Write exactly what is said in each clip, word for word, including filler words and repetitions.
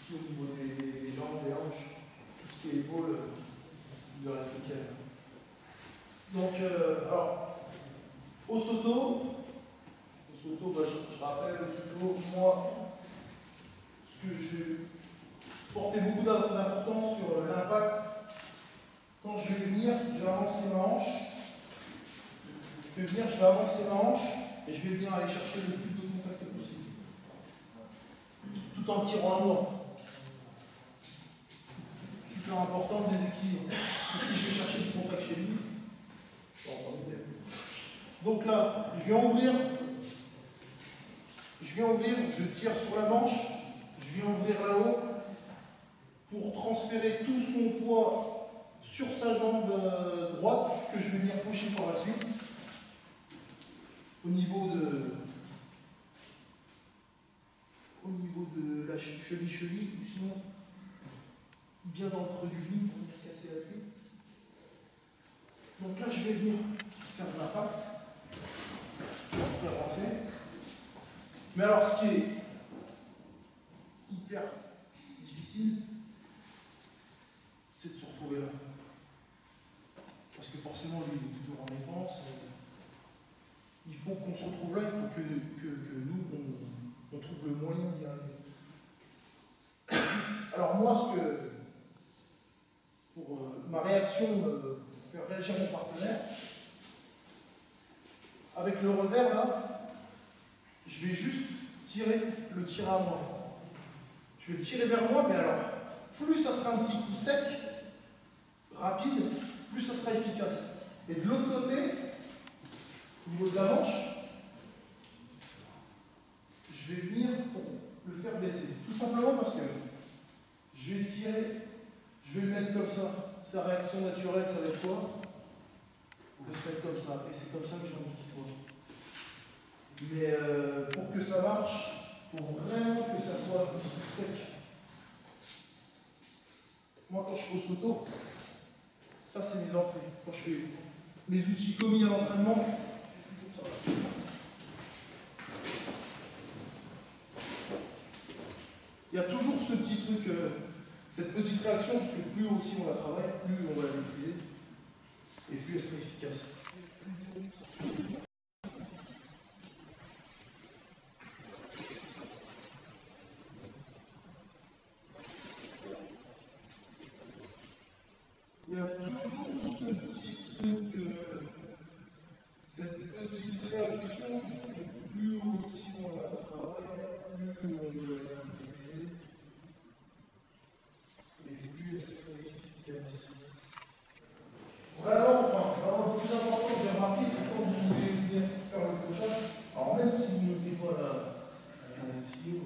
ici au niveau des, des, des jambes, des hanches, tout ce qui est épaule, de la fécale. Donc, euh, alors, au Soto, au Soto, bah, je, je rappelle, au Soto, moi, ce que je portais beaucoup d'importance sur l'impact. Quand je vais venir, je vais avancer ma hanche. Je vais venir, je vais avancer ma hanche et je vais venir aller chercher le plus de contact possible. Tout en tirant à moi. Super important, déséquilibre. Si je vais chercher du contact chez lui, bon, donc là, je viens ouvrir, je viens ouvrir, je tire sur la manche, je viens ouvrir là-haut pour transférer tout son poids sur sa jambe droite que je vais venir faucher par la suite au niveau de au niveau de la cheville-cheville ou sinon bien dans le creux du genou pour venir casser la pluie. Donc là je vais venir faire de l'impact, faire rentrer. Mais alors ce qui est hyper difficile, c'est de se retrouver là. Parce que forcément, lui, il est toujours en défense. Il faut qu'on se retrouve là, il faut que, que, que nous, on, on trouve le moyen d'y arriver. Alors moi, ce que, pour euh, ma réaction, euh, pour faire réagir mon partenaire, avec le revers, là, je vais juste tirer, le tirer à moi. Je vais le tirer vers moi, mais alors, plus ça sera un petit coup sec, rapide, plus ça sera efficace. Et de l'autre côté, au niveau de la manche, je vais venir pour le faire baisser. Tout simplement parce que je vais tirer, je vais le mettre comme ça. Sa réaction naturelle, ça va être quoi? De se mettre comme ça. Et c'est comme ça que j'ai envie qu'il soit. Mais euh, pour que ça marche, il faut vraiment que ça soit un petit peu sec. Moi, quand je fais au Soto, ça, c'est mes entrées. Quand je fais mes outils commis à l'entraînement, je fais toujours ça. Il y a toujours ce petit truc, euh, cette petite réaction, parce que plus aussi on la travaille, plus on va la maîtriser, et plus elle sera efficace. Il y a toujours ce petit truc, euh, cette petite réaction, plus aussi on la travaille, plus on va la maîtriser, et plus elle sera efficace. Vraiment, enfin, vraiment le plus important que j'ai remarqué, c'est quand vous voulez venir faire le crochet, alors même si vous ne mettez pas la, la tuyau,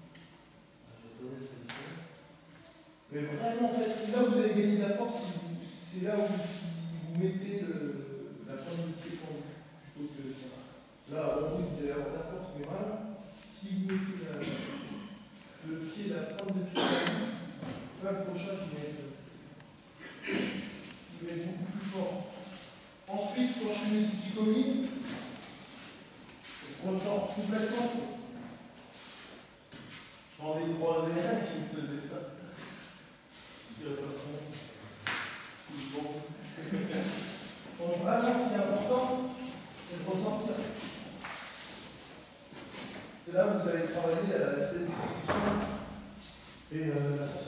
mais vraiment, en fait, là vous allez gagner de la force, c'est là où si vous mettez le, la pointe du pied plutôt que ça. Là, en vous, vous allez avoir de la force, mais vraiment, si vous mettez la, le pied, la pointe de pied, là, le crochet, il va être, il va être beaucoup plus fort. Ensuite, quand je fais mes outils commis, je ressors complètement. J'en ai croisé un qui me faisait ça. De toute façon, bon. Donc vraiment, ce qui est important, c'est de ressentir. C'est là où vous allez travailler la vitesse d'exécution et euh, la sensation.